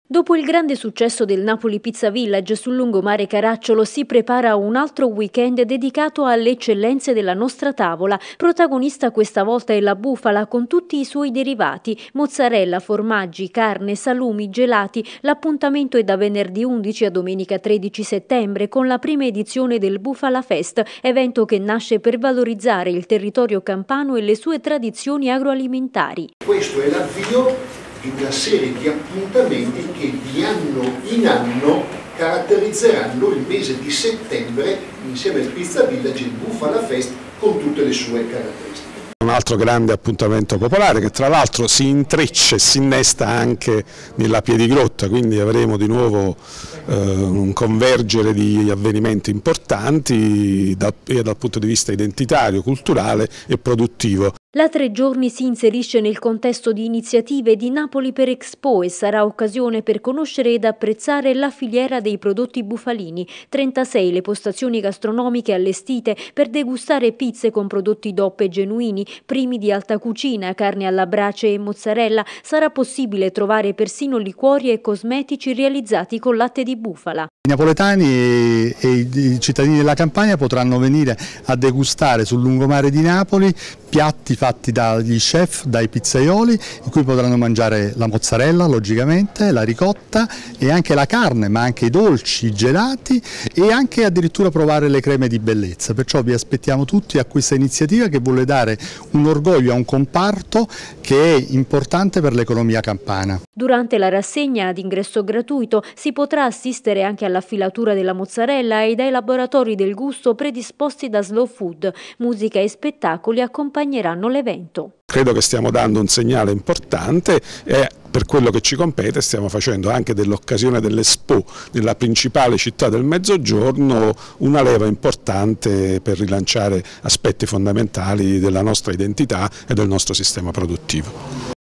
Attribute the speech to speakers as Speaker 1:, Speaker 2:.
Speaker 1: Dopo il grande successo del Napoli Pizza Village sul lungomare Caracciolo si prepara un altro weekend dedicato alle eccellenze della nostra tavola. Protagonista questa volta è la bufala con tutti i suoi derivati, mozzarella, formaggi, carne, salumi, gelati. L'appuntamento è da venerdì 11 a domenica 13 settembre con la prima edizione del Bufala Fest, evento che nasce per valorizzare il territorio campano e le sue tradizioni agroalimentari.
Speaker 2: Questo è l'avvio di una serie di appuntamenti che di anno in anno caratterizzeranno il mese di settembre insieme al Pizza Village, il Bufala Fest, con tutte le sue caratteristiche.
Speaker 3: Un altro grande appuntamento popolare che tra l'altro si intreccia e si innesta anche nella Piedigrotta, quindi avremo di nuovo un convergere di avvenimenti importanti dal punto di vista identitario, culturale e produttivo.
Speaker 1: La 3 giorni si inserisce nel contesto di iniziative di Napoli per Expo e sarà occasione per conoscere ed apprezzare la filiera dei prodotti bufalini. 36 le postazioni gastronomiche allestite per degustare pizze con prodotti DOP e genuini, primi di alta cucina, carne alla brace e mozzarella. Sarà possibile trovare persino liquori e cosmetici realizzati con latte di bufala.
Speaker 4: I napoletani e i cittadini della Campania potranno venire a degustare sul lungomare di Napoli piatti fatti dagli chef, dai pizzaioli, in cui potranno mangiare la mozzarella, logicamente, la ricotta e anche la carne, ma anche i dolci, i gelati e anche addirittura provare le creme di bellezza. Perciò vi aspettiamo tutti a questa iniziativa che vuole dare un orgoglio a un comparto che è importante per l'economia campana.
Speaker 1: Durante la rassegna ad ingresso gratuito si potrà assistere anche all'affilatura della mozzarella e dai laboratori del gusto predisposti da Slow Food. Musica e spettacoli accompagneranno l'evento.
Speaker 3: Credo che stiamo dando un segnale importante e per quello che ci compete stiamo facendo anche dell'occasione dell'Expo nella principale città del Mezzogiorno una leva importante per rilanciare aspetti fondamentali della nostra identità e del nostro sistema produttivo.